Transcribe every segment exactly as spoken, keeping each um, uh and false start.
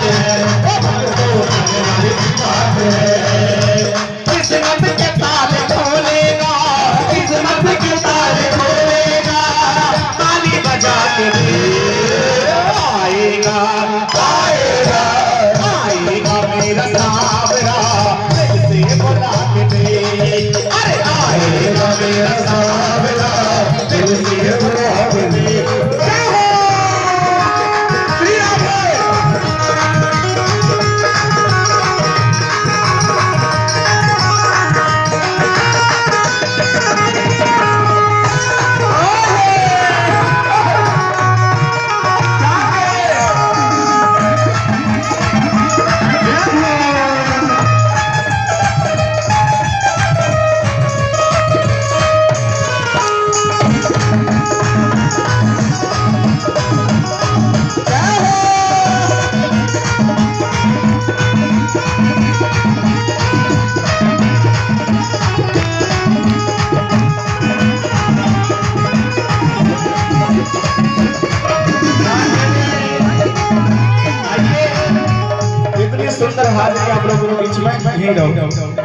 बात है, ओ भक्तों आने वाली बात है। किस्मत के ताले खोलेगा, किस्मत के ताले खोलेगा, ताली बजा के आएगा, आएगा, आएगा मेरा सावरा, दिल से बुला के दे। अरे आएगा मेरा सावरा, दिल से बुला के दे। सुंदर हाजिरी आप लोगों के बीच में यही रहो।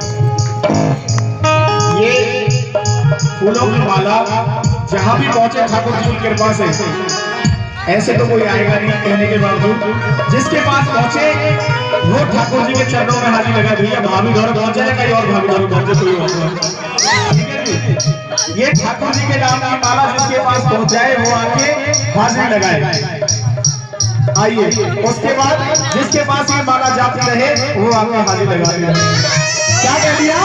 ये फूलों की माला जहां भी पहुंचे ठाकुर जी की कृपा से, ऐसे तो कोई आएगा नहीं कहने के बावजूद, जिसके पास पहुंचे वो ठाकुर जी के चरणों में हाजिरी लगा। भैया भाभी घर पहुंच जाएगा और भाभी घर पहुंचे कोई बात। ये ठाकुर जी के नाम की माला जिसके पास पहुंच जाए वो आके हाजिरी लगाए। आइए, उसके बाद जिसके पास ये माला जाती रहे वो आके हाजिर लगा दिया। क्या कह दिया?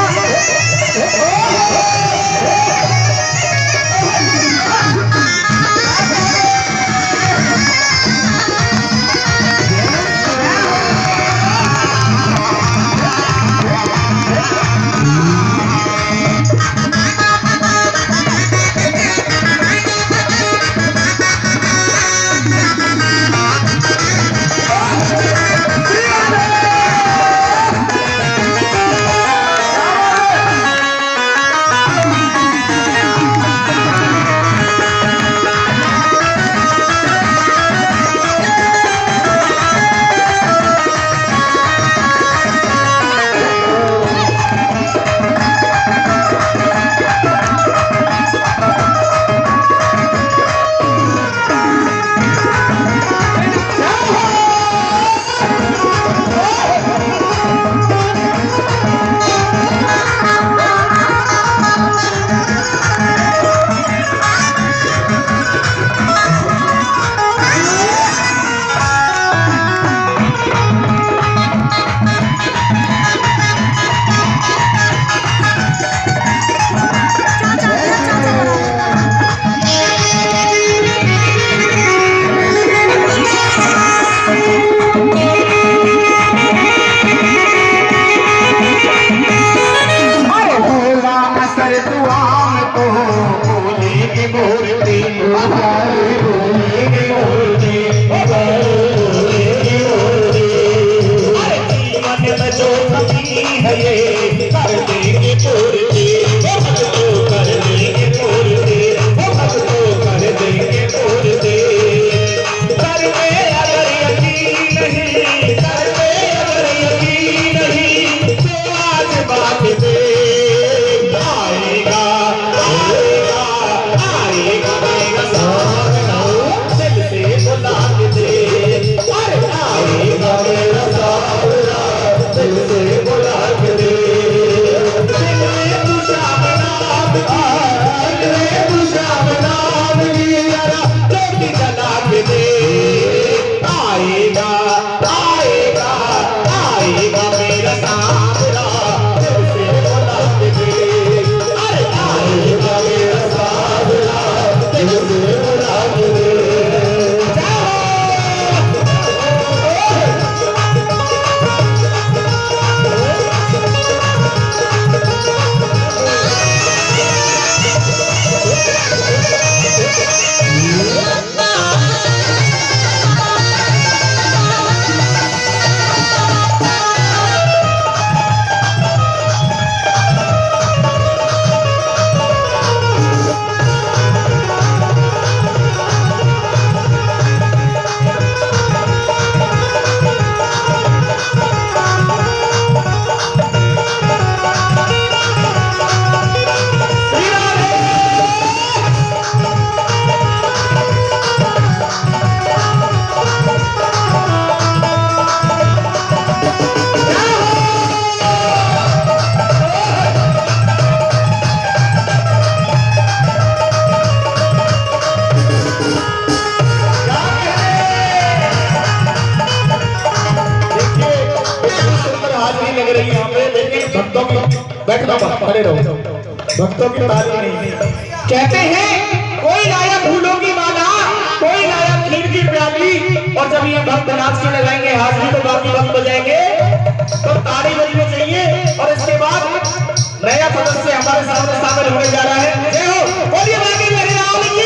लग रही है यहाँ पे, लेकिन भक्तों की बैठना मत, खड़े रहो, भक्तों की ताली नहीं। कहते हैं कोई लाया फूलों की माला, कोई लाया खीर की प्याली, और जब ये भक्त नाच के लगाएंगे हाजिरी तो बाकी भक्त बजाएंगे, तो ताली बजनी चाहिए। और इसके बाद नया सदस्य हमारे सामने शामिल होने जा रहा है। जय हो, बोलिए बाकी मेरे लाल की।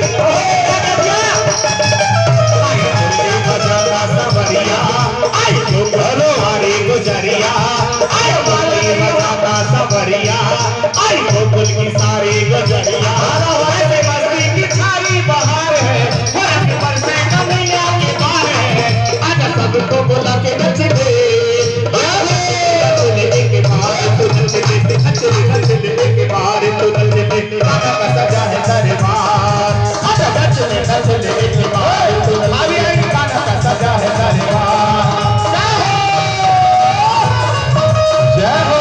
सबरिया आई गोकुल की सारी गजरिया, मस्ती की सारी बहार है, पर से कन्हैया की बार है, आज सबको बुला के नच दे, नचने के बाद तू नच दे, नचने नचने के बाद तू नच दे, राधा का सजा है दरबार, आज नचने नचने के बाद तू नच दे, राधा का सजा है दरबार। जय हो,